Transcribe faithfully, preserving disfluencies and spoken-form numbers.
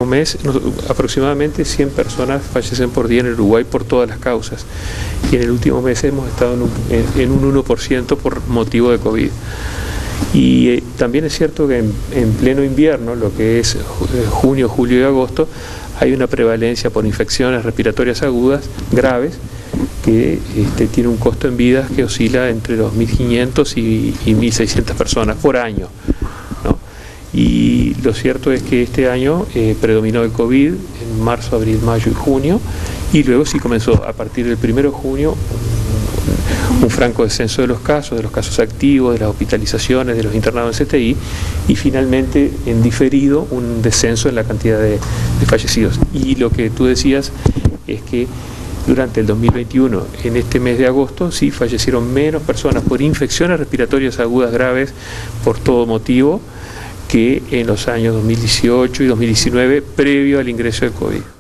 mes aproximadamente cien personas fallecen por día en el Uruguay por todas las causas, y en el último mes hemos estado en un, en, en un uno por ciento por motivo de COVID. Y eh, también es cierto que en, en pleno invierno, lo que es junio, julio y agosto, hay una prevalencia por infecciones respiratorias agudas graves que este, tiene un costo en vidas que oscila entre los mil quinientos y, y mil seiscientas personas por año, ¿no? Y lo cierto es que este año eh, predominó el COVID en marzo, abril, mayo y junio, y luego sí comenzó a partir del primero de junio un, un franco descenso de los casos, de los casos activos, de las hospitalizaciones, de los internados en C T I, y finalmente en diferido un descenso en la cantidad de, de fallecidos. Y lo que tú decías es que durante el dos mil veintiuno, en este mes de agosto, sí fallecieron menos personas por infecciones respiratorias agudas graves por todo motivo que en los años dos mil dieciocho y dos mil diecinueve, previo al ingreso del COVID.